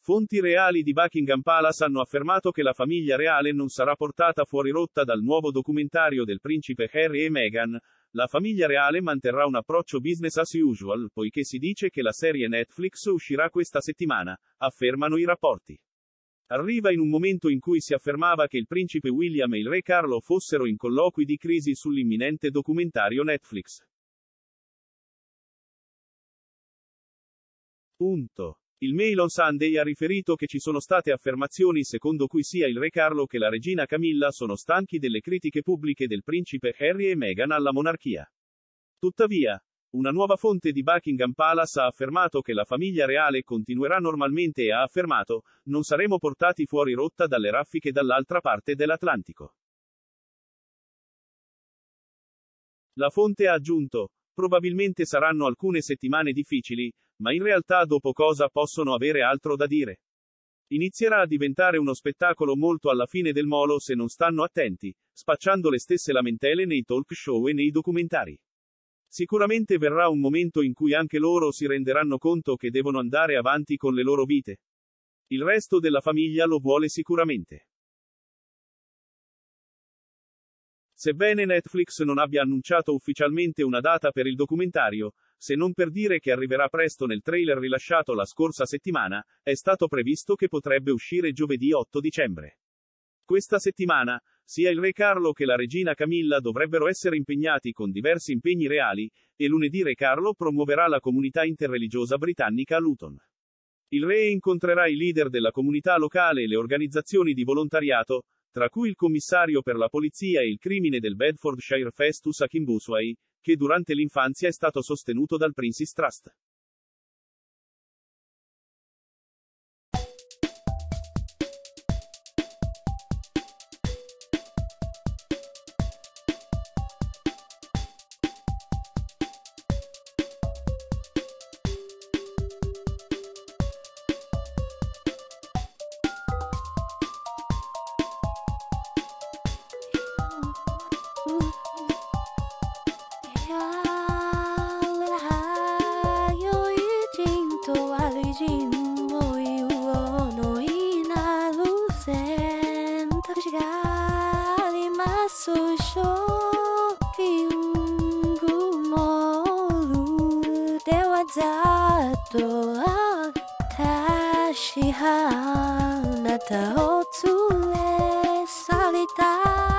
Fonti reali di Buckingham Palace hanno affermato che la famiglia reale non sarà portata fuori rotta dal nuovo documentario del principe Harry e Meghan. La famiglia reale manterrà un approccio business as usual, poiché si dice che la serie Netflix uscirà questa settimana, affermano i rapporti. Arriva in un momento in cui si affermava che il principe William e il re Carlo fossero in colloqui di crisi sull'imminente documentario Netflix. Il Mail on Sunday ha riferito che ci sono state affermazioni secondo cui sia il re Carlo che la regina Camilla sono stanchi delle critiche pubbliche del principe Harry e Meghan alla monarchia. Tuttavia, una nuova fonte di Buckingham Palace ha affermato che la famiglia reale continuerà normalmente e ha affermato: non saremo portati fuori rotta dalle raffiche dall'altra parte dell'Atlantico. La fonte ha aggiunto: probabilmente saranno alcune settimane difficili, ma in realtà dopo cosa possono avere altro da dire? Inizierà a diventare uno spettacolo molto alla fine del molo se non stanno attenti, spacciando le stesse lamentele nei talk show e nei documentari. Sicuramente verrà un momento in cui anche loro si renderanno conto che devono andare avanti con le loro vite. Il resto della famiglia lo vuole sicuramente. Sebbene Netflix non abbia annunciato ufficialmente una data per il documentario, se non per dire che arriverà presto nel trailer rilasciato la scorsa settimana, è stato previsto che potrebbe uscire giovedì 8 dicembre. Questa settimana, sia il re Carlo che la regina Camilla dovrebbero essere impegnati con diversi impegni reali, e lunedì re Carlo promuoverà la comunità interreligiosa britannica a Luton. Il re incontrerà i leader della comunità locale e le organizzazioni di volontariato, tra cui il commissario per la polizia e il crimine del Bedfordshire Festus Akinbusway, che durante l'infanzia è stato sostenuto dal Prince's Trust. 다시 하나 더 둘레 살리다